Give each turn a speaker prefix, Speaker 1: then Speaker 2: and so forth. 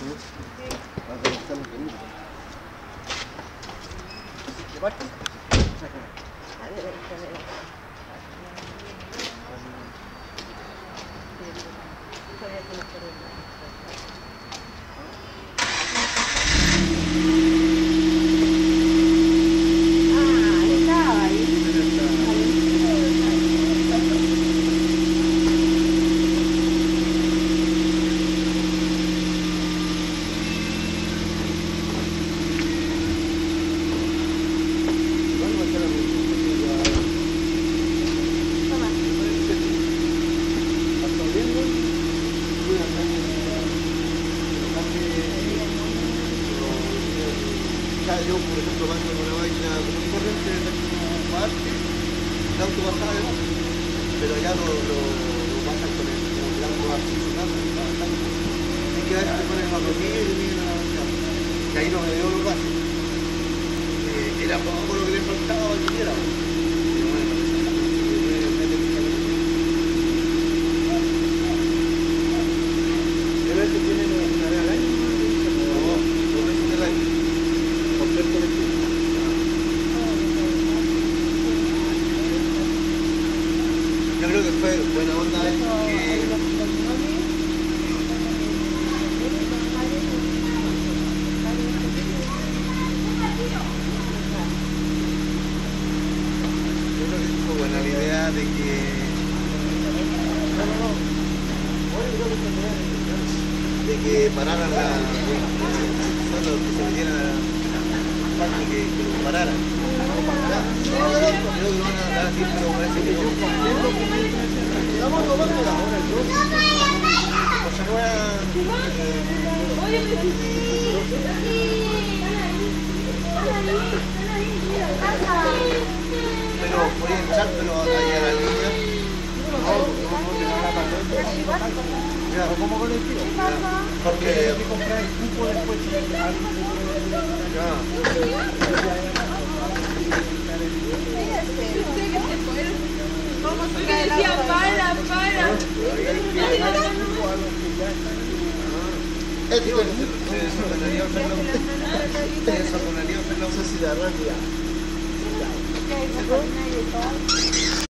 Speaker 1: Va a conectar los minutos. ¿De parte? Yo, por ejemplo, mando en una máquina común y corriente de parte, el auto pasaba de bajo, pero ya lo pasan con el auto artesanal, y que a veces te ponen más dormir y vienen a la máquina, y ahí no me dio los bases. Era poco lo que le faltaba a quien era. ¿Qué veces tienen una vez al año? No, 2 veces al año. Yo creo que fue buena onda yo creo que fue buena la idea de que pararan que se metieran que lo pararan. Creo que lo van a dar así, pero parece que no. Pero voy a echármelo ahí a la línea. ¿Cómo con el tiro? Porque si compras el cupo después no sé si la rápida.